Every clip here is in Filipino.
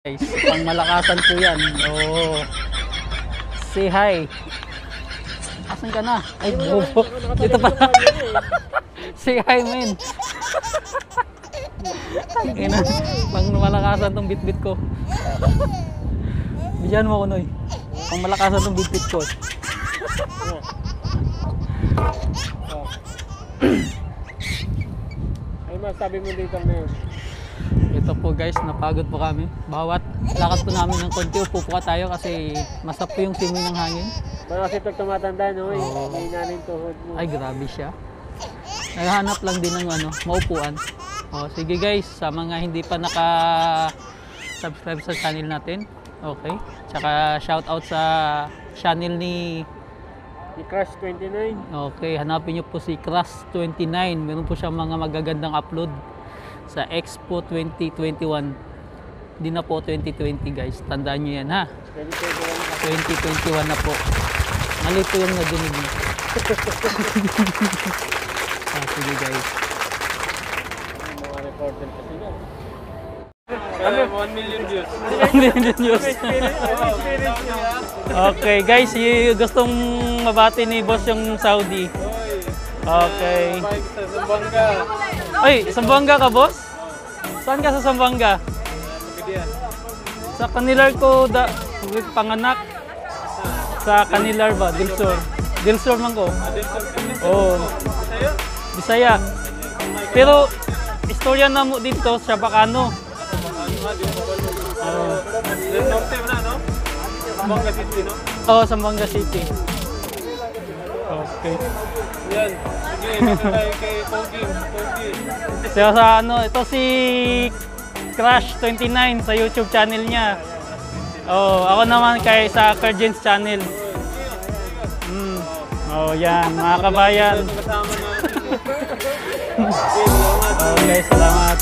Guys, pang malakasan po yan. Oh. Say hi. Asan ka na? Ay, bobo. Dito pala. Say hi, men. Ina, pang malakasan tong bit-bit ko. Bigyan mo ako, Noy. Pang malakasan tong bit-bit ko. Ay, masabi mo dito ngayon. Ito po guys, napagod po kami. Bawat lakad po namin ng konti, upo po tayo kasi masap po yung simoy ng hangin. Para kasi pag tumatanda, no? May nanin tuhod mo. Ay, grabe siya. Naghahanap lang din ng maupuan. O, sige guys, sa mga hindi pa naka-subscribe sa channel natin, okay. Tsaka shoutout sa channel ni Crush 29. Okay, hanapin nyo po si Crush 29. Meron po siyang mga magagandang upload sa Expo 2021. Hindi na po 2020 guys. Tandaan nyo yan ha. 2021 na po. Mali po yung nadinig mo. Sige guys. Mga reporter kasi na. 1 million views. 1 million views. Okay guys, gustong mabati ni boss yung Saudi. Okay. Sa Zamboanga. Ay, Zamboanga ka boss? Saan ka sa Zamboanga? Sa Kanilar ko panganak. Sa Kanilar ba? Dilsur. Dilsur man ko. Oh. Bisaya. Pero istorya na mo dito sa Bacano. Norte mo na, no? Zamboanga City, no? Oh, Zamboanga City. Okay. Yan. Sige, ito tayo kay Pogi. So, sa ito si Crush 29 sa YouTube channel niya. Oh, ako naman kay sa Kurgent's channel. Oh, yan, mga kabayan. Okay, salamat.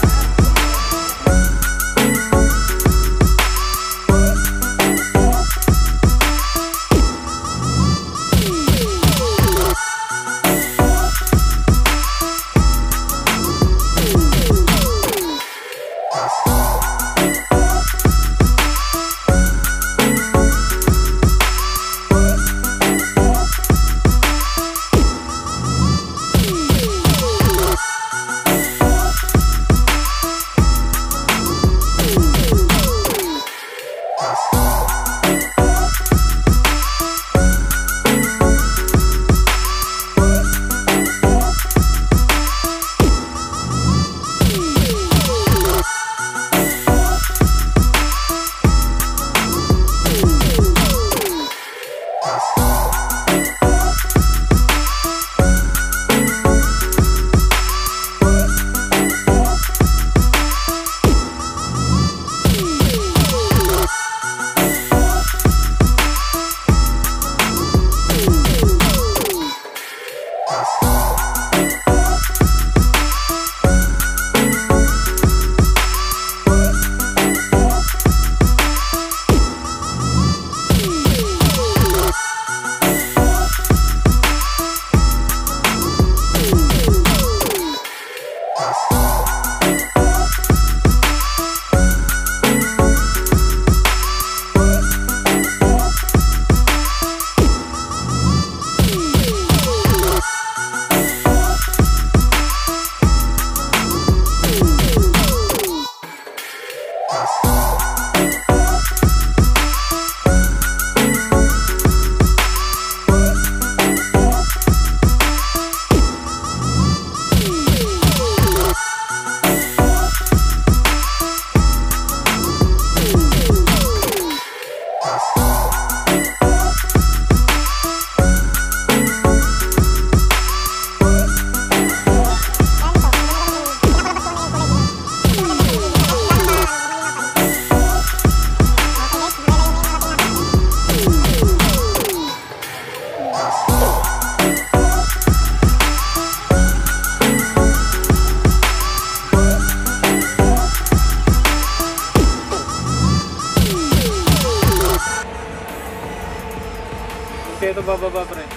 Ito bababa, pre.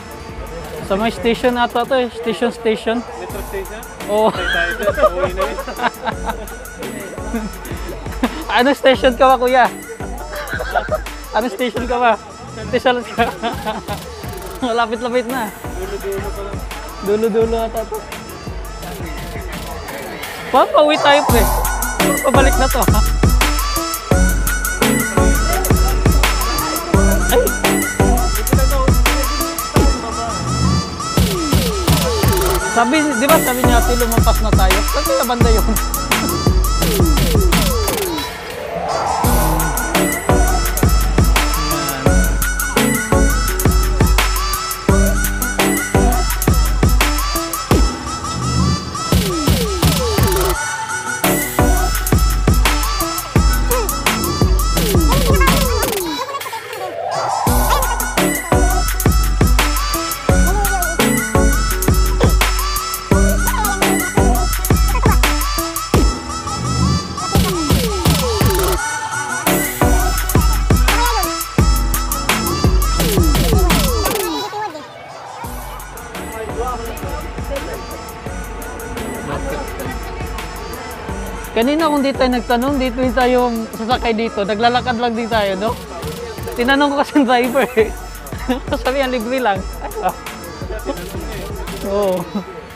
Sa may station ata to eh. Station. Metro station? Oo. Tayo dyan. Uwi na yun. Ano station ka ba, kuya? Ano station ka ba? Station ka. Lapit-lapit na. Dulo-dulo pa lang. Dulo-dulo ata to. Pauwi tayo, pre. Pabalik na to, ha? Ay! Sabi, di ba sabi niya, lumampas na tayo? Saan kaya banda yun? Kanina kung di tayo nagtanong, dito din tayo sasakay dito. Naglalakad lang din tayo, no? Tinanong ko kasi yung driver eh. Sabi yan, libre lang. Ah. Oo.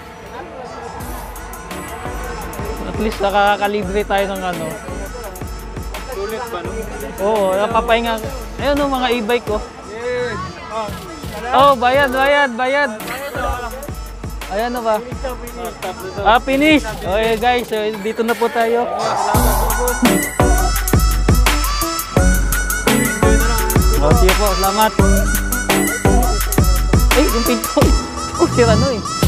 At least nakakalibre tayo ng ano. Sulit ba, no? Oo, napapahinga. Ayun no, mga e-bike ko. Yes! Oh, bayad. Ayan na ba? Finish! Okay guys, so dito na po tayo. Oh, sige po, salamat. Ay, yung pinto. Oh, sira no eh.